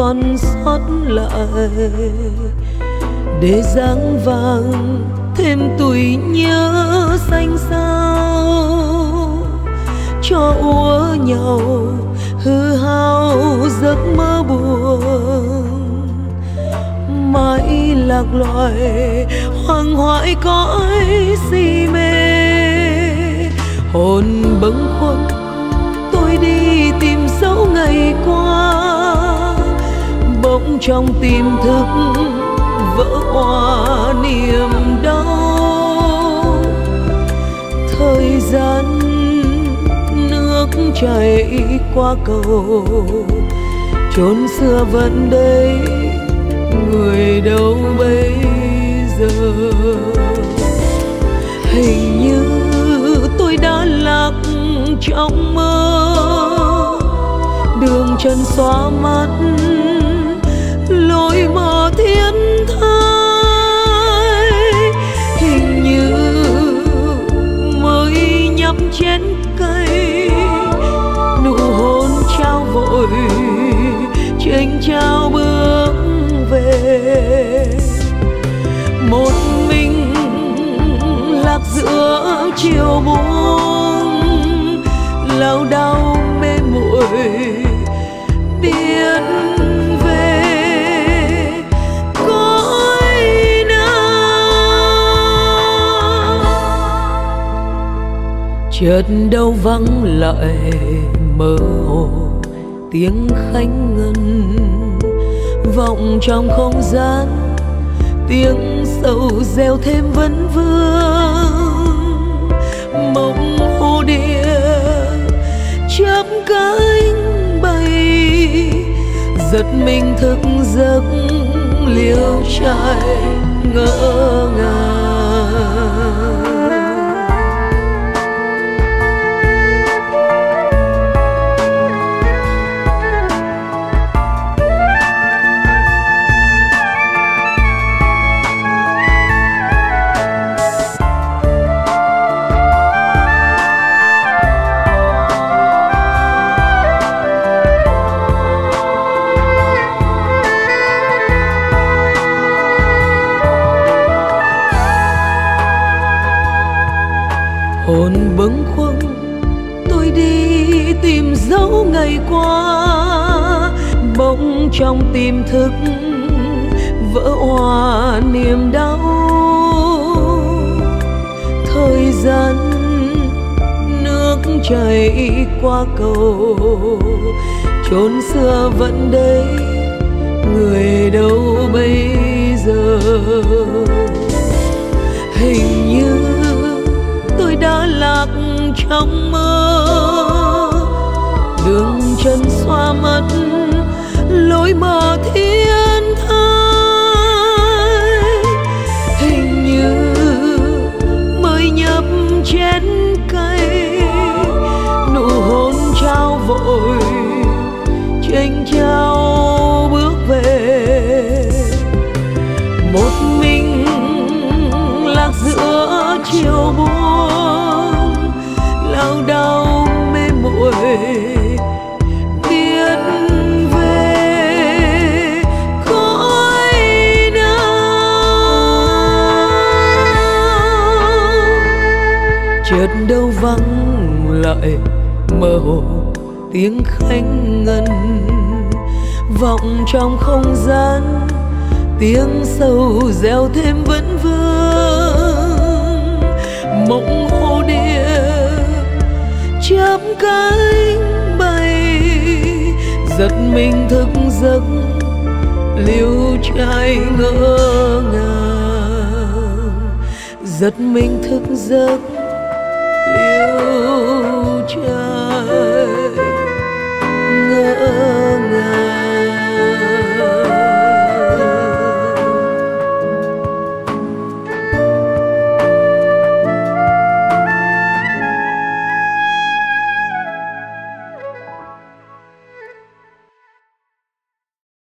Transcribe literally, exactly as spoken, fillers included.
còn sót lại, để dáng vàng thêm tuổi nhớ xanh xao, cho úa nhau hư hao giấc mơ buồn. Mãi lạc loài hoang hoại cõi si mê, hồn bâng khuâng tôi đi tìm dấu ngày qua, bỗng trong tim thức vỡ òa niềm đau. Thời gian nước chảy qua cầu, chốn xưa vẫn đây, người đâu bây giờ. Hình như tôi đã lạc trong mơ, đường chân xóa mắt, lối mờ thiên thai. Hình như mới nhấp chén cây, nụ hôn trao vội chênh chao bước về. Một mình lạc giữa chiều buông, lao đao mê muội biết về cõi nào. Chợt đâu vắng lại mơ hồ tiếng khánh ngân, vọng trong không gian tiếng sầu reo thêm vấn vương. Mộng hồ địa chớp cánh bay, giật mình thức giấc liêu trai ngỡ ngàng. Hồn bâng khuâng tôi đi tìm dấu ngày qua, bỗng trong tim thức vỡ òa niềm đau. Thời gian nước chảy qua cầu, chốn xưa vẫn đây, người đâu bây giờ. Hình như tôi đã lạc trong mơ, đường chân xóa mất, lối mờ thiên thai. Hình như mới nhấp chén cây, nụ hôn trao vội chênh chao bước về. Một mình lạc giữa chiều buông, lao đao mê muội biết về cõi nào. Chợt đâu vắng lại mơ hồ tiếng khánh ngân, vọng trong không gian tiếng sầu reo thêm vấn vương. Mộng hồ địa chớp cánh bay, giật mình thức giấc liêu trai ngỡ ngàng. Giật mình thức giấc liêu trai.